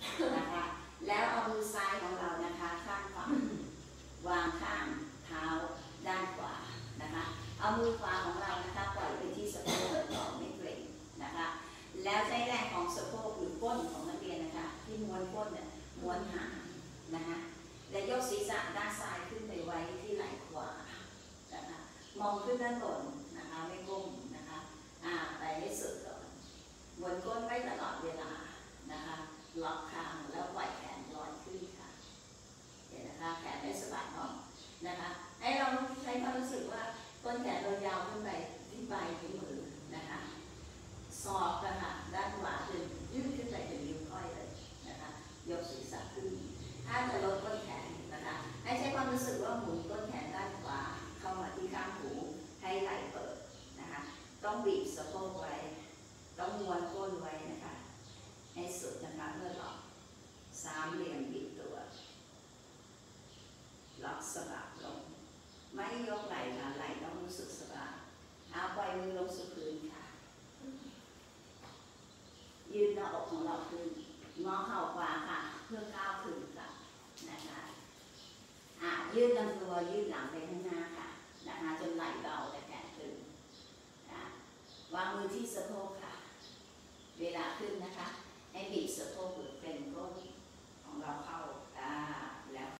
นะคะแล้วเอามือซ้ายของเรานะคะข้างขวาวางข้างเท้าด้านขวานะคะเอามือขวาของเรานะคะปล่อยไปที่สะโพกต่อไม่เกร็งนะคะแล้วใช้แรงของสะโพกหรือก้นของนักเรียนนะคะที่ม้วนก้นเนี่ยม้วนหางนะคะและยกศีรษะด้านซ้ายขึ้นไปไว้ที่ไหล่ขวานะคะมองขึ้นด้านบนนะคะไม่ก้มนะคะไปให้สุดก่อนม้วนก้นไว้ตลอดเวลานะคะล็อกคางแล้วปล่อยแขนลอยขึ้นค่ะเห็นนะคะแขนไม่สะบัดเนาะนะคะให้เราใช้ความรู้สึกว่าต้นแขนเรายาวขึ้นไปที่ปลายที่มือนะคะศอกนะคะด้านขวาจะยืดขึ้นไปถึงนิ้วก้อยเลยนะคะยกศีรษะขึ้นถ้าจะลดต้นแขนนะคะให้ใช้ความรู้สึกว่าหมุนต้นแขนด้านขวาเข้ามาที่ข้างหูให้ไหล่เปิดนะคะต้องบีบสะโพกไว้ต้องม้วนก้นไว้นะคะให้สุดนะคะเมื่อล็อกสามเหลี่ยมบิดตัวล็อกสะบักลงไม่ยกไหล่ค่ะไหล่ต้องรู้สึกสบายเอาปล่อยมือลงสู่พื้นค่ะยืนหน้าอกของเราขึ้นงอเข่าขวาค่ะเพื่อก้าวขึ้นค่ะนะคะยืดลำตัวยืดหลังไปข้างหน้าค่ะนะคะจนไหล่เบาแต่แขนขึ้นวางมือที่สะโพกค่ะเวลาขึ้นนะคะให้บีบสะโพก